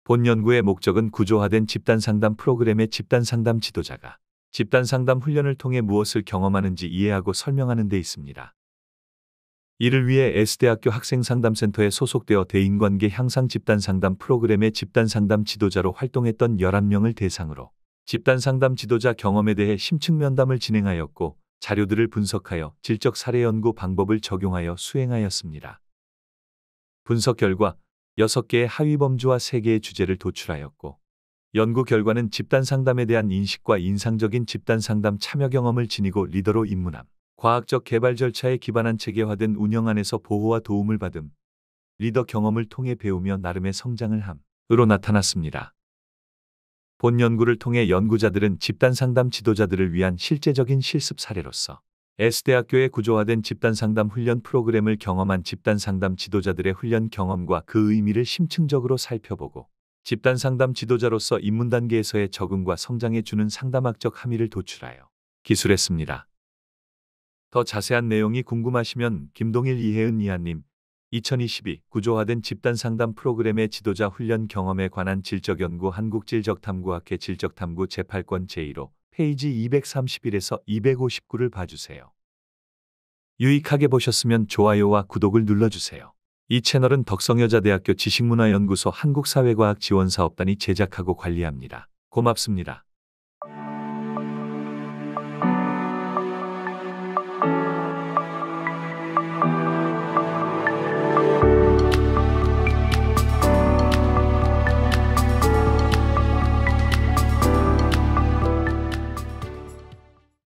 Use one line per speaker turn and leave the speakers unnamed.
본 연구의 목적은 구조화된 집단상담 프로그램의 집단상담 지도자가 집단상담 훈련을 통해 무엇을 경험하는지 이해하고 설명하는 데 있습니다. 이를 위해 S대학교 학생상담센터에 소속되어 대인관계 향상 집단상담 프로그램의 집단상담 지도자로 활동했던 11명을 대상으로 집단상담 지도자 경험에 대해 심층 면담을 진행하였고 자료들을 분석하여 질적 사례 연구 방법을 적용하여 수행하였습니다. 분석 결과 6개의 하위범주와 3개의 주제를 도출하였고 연구 결과는 집단상담에 대한 인식과 인상적인 집단상담 참여 경험을 지니고 리더로 입문함, 과학적 개발 절차에 기반한 체계화된 운영 안에서 보호와 도움을 받음, 리더 경험을 통해 배우며 나름의 성장을 함으로 나타났습니다. 본 연구를 통해 연구자들은 집단상담 지도자들을 위한 실제적인 실습 사례로서 S대학교의 구조화된 집단상담 훈련 프로그램을 경험한 집단상담 지도자들의 훈련 경험과 그 의미를 심층적으로 살펴보고 집단상담 지도자로서 입문 단계에서의 적응과 성장에 주는 상담학적 함의를 도출하여 기술했습니다. 더 자세한 내용이 궁금하시면 김동일 이혜은 이하님 2022 구조화된 집단상담 프로그램의 지도자 훈련 경험에 관한 질적연구 한국질적탐구학회 질적탐구 제8권 제1호 페이지 231에서 259를 봐주세요. 유익하게 보셨으면 좋아요와 구독을 눌러주세요. 이 채널은 덕성여자대학교 지식문화연구소 한국사회과학지원사업단이 제작하고 관리합니다. 고맙습니다.